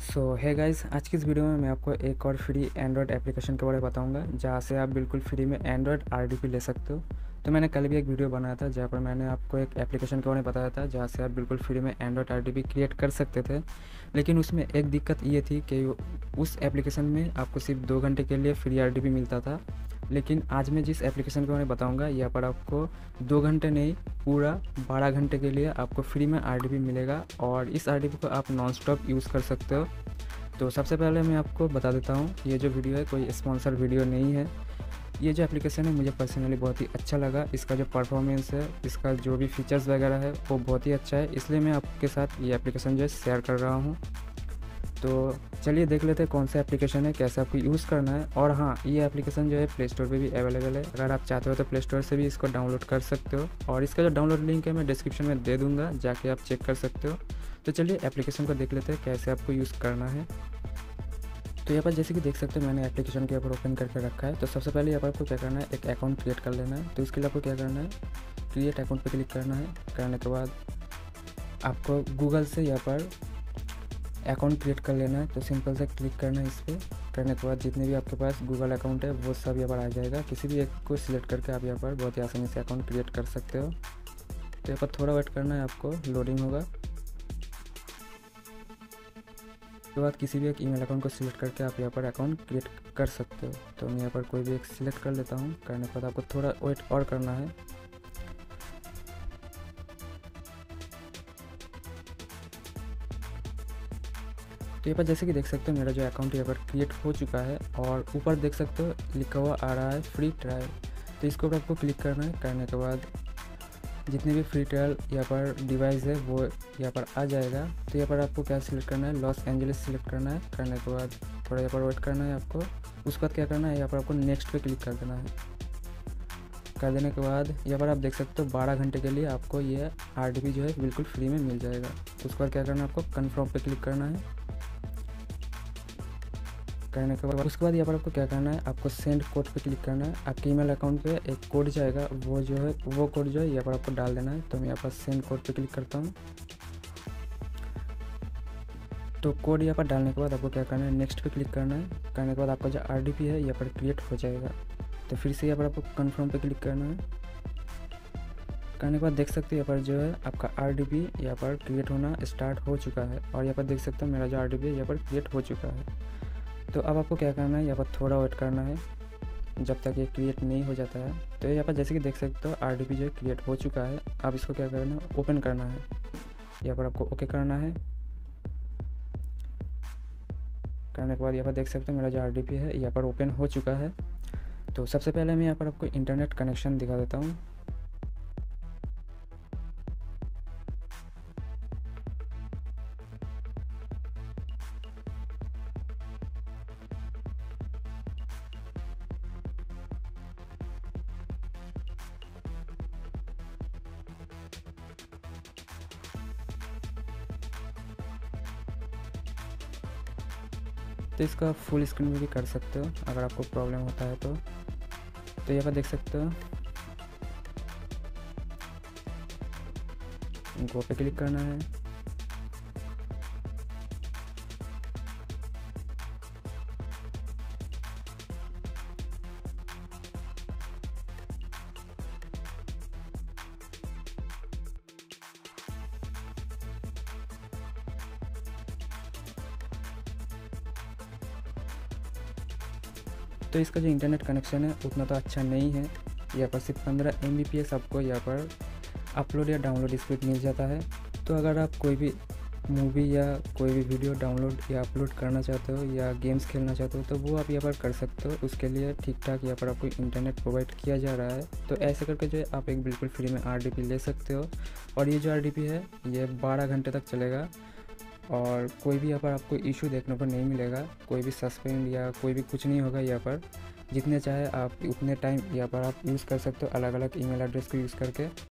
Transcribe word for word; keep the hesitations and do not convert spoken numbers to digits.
सो है गाइस, आज की इस वीडियो में मैं आपको एक और फ्री एंड्रॉयड एप्लीकेशन के बारे में बताऊंगा जहां से आप बिल्कुल फ्री में एंड्रॉयड आरडीपी ले सकते हो। तो मैंने कल भी एक वीडियो बनाया था जहां पर मैंने आपको एक एप्लीकेशन के बारे में बताया था जहां से आप बिल्कुल फ्री में एंड्रॉयड आरडीपी क्रिएट कर सकते थे। लेकिन उसमें एक दिक्कत ये थी कि उस एप्लीकेशन में आपको सिर्फ दो घंटे के लिए फ्री आरडीपी मिलता था। लेकिन आज मैं जिस एप्लीकेशन के बारे में बताऊँगा यहाँ पर आपको दो घंटे नहीं, पूरा बारह घंटे के लिए आपको फ्री में आरडीपी मिलेगा और इस आरडीपी को आप नॉन स्टॉप यूज़ कर सकते हो। तो सबसे पहले मैं आपको बता देता हूँ, ये जो वीडियो है कोई स्पॉन्सर वीडियो नहीं है। ये जो एप्लीकेशन है मुझे पर्सनली बहुत ही अच्छा लगा। इसका जो परफॉर्मेंस है, इसका जो भी फीचर्स वगैरह है वो बहुत ही अच्छा है, इसलिए मैं आपके साथ ये एप्लीकेशन जो है शेयर कर रहा हूँ। तो चलिए देख लेते हैं कौन सा एप्लीकेशन है, कैसे आपको यूज़ करना है। और हाँ, ये एप्लीकेशन जो है प्ले स्टोर पर भी अवेलेबल है। अगर आप चाहते हो तो प्ले स्टोर से भी इसको डाउनलोड कर सकते हो और इसका जो डाउनलोड लिंक है मैं डिस्क्रिप्शन में दे दूँगा, जाके आप चेक कर सकते हो। तो चलिए एप्लीकेशन को देख लेते हैं कैसे आपको यूज़ करना है। तो यहाँ पर जैसे कि देख सकते हो मैंने एप्लीकेशन के ऊपर ओपन करके रखा है। तो सबसे पहले यहाँ पर आपको क्या करना है, एक अकाउंट क्रिएट कर लेना है। तो इसके लिए आपको क्या करना है, क्रिएट अकाउंट पे क्लिक करना है। करने के बाद आपको गूगल से यहाँ पर अकाउंट क्रिएट कर लेना है। तो सिंपल से क्लिक करना है इस पर। करने के बाद जितने भी आपके पास गूगल अकाउंट है वो सब यहाँ पर आ जाएगा। किसी भी एक को सिलेक्ट करके आप यहाँ पर बहुत ही आसानी से अकाउंट क्रिएट कर सकते हो। तो यहाँ पर थोड़ा वेट करना है, आपको लोडिंग होगा। उसके बाद किसी भी एक ईमेल अकाउंट को सिलेक्ट करके आप यहाँ पर अकाउंट क्रिएट कर सकते हो। तो मैं यहाँ पर कोई भी एक सिलेक्ट कर लेता हूँ। करने के बाद आपको थोड़ा वेट और करना है। तो यहाँ पर जैसे कि देख सकते हो मेरा जो अकाउंट यहाँ पर क्रिएट हो चुका है और ऊपर देख सकते हो लिखा हुआ आ रहा है फ्री ट्रायल। तो इसके ऊपर आपको क्लिक करना है। करने के बाद जितने भी फ्री ट्रायल यहाँ पर डिवाइस है वो यहाँ पर आ जाएगा। तो यहाँ पर आपको क्या सिलेक्ट करना है, लॉस एंजलिस सिलेक्ट करना है। करने के बाद थोड़ा यहाँ पर वेट करना है आपको। उसके बाद क्या करना है, यहाँ पर आपको नेक्स्ट पे क्लिक कर देना है। कर देने के बाद यहाँ पर आप देख सकते हो बारह घंटे के लिए आपको ये आरडीपी जो है बिल्कुल फ्री में मिल जाएगा। उसके बाद क्या करना है, आपको कन्फर्म पे क्लिक करना है। करने के बाद उसके बाद यहाँ पर आपको क्या करना है, आपको सेंड कोड पे क्लिक करना है। आपके ईमेल अकाउंट पे एक कोड जाएगा, वो जो है वो कोड जो है यहाँ पर आपको डाल देना है। तो मैं यहाँ पर सेंड कोड पे क्लिक करता हूँ। तो कोड यहाँ पर डालने के बाद आपको क्या करना है, नेक्स्ट पे क्लिक करना है। करने के बाद आपका जो आरडीपी है यहाँ पर क्रिएट हो जाएगा। तो फिर से यहाँ पर आपको कन्फर्म पे क्लिक करना है। करने के बाद देख सकते हो यहाँ पर जो है आपका आरडीपी यहाँ पर क्रिएट होना स्टार्ट हो चुका है। और यहाँ पर देख सकते हो मेरा जो आरडीपी है यहाँ पर क्रिएट हो चुका है। तो अब आपको क्या करना है, यहाँ पर थोड़ा वेट करना है जब तक ये क्रिएट नहीं हो जाता है। तो यहाँ पर जैसे कि देख सकते हो आरडीपी जो है क्रिएट हो चुका है। अब इसको क्या करना है, ओपन करना है। यहाँ पर आपको ओके करना है। करने के बाद यहाँ पर देख सकते हो मेरा जो आरडीपी है यहाँ पर ओपन हो चुका है। तो सबसे पहले मैं यहाँ पर आपको इंटरनेट कनेक्शन दिखा देता हूँ। तो इसका फुल स्क्रीन में भी कर सकते हो अगर आपको प्रॉब्लम होता है तो। तो यहाँ पर देख सकते हो गो पे क्लिक करना है। तो इसका जो इंटरनेट कनेक्शन है उतना तो अच्छा नहीं है। यहाँ पर सिर्फ पंद्रह एम बी पी एस आपको यहाँ पर अपलोड या डाउनलोड स्पीड मिल जाता है। तो अगर आप कोई भी मूवी या कोई भी वीडियो डाउनलोड या अपलोड करना चाहते हो या गेम्स खेलना चाहते हो तो वो आप यहाँ पर कर सकते हो। उसके लिए ठीक ठाक यहाँ पर आपको इंटरनेट प्रोवाइड किया जा रहा है। तो ऐसे करके जो है आप एक बिल्कुल फ्री में आरडीपी ले सकते हो। और ये जो आरडीपी है ये बारह घंटे तक चलेगा और कोई भी यहाँ पर आपको इशू देखने को नहीं मिलेगा। कोई भी सस्पेंड या कोई भी कुछ नहीं होगा। यहाँ पर जितने चाहे आप उतने टाइम यहाँ पर आप यूज़ कर सकते हो अलग अलग ईमेल एड्रेस को यूज़ करके।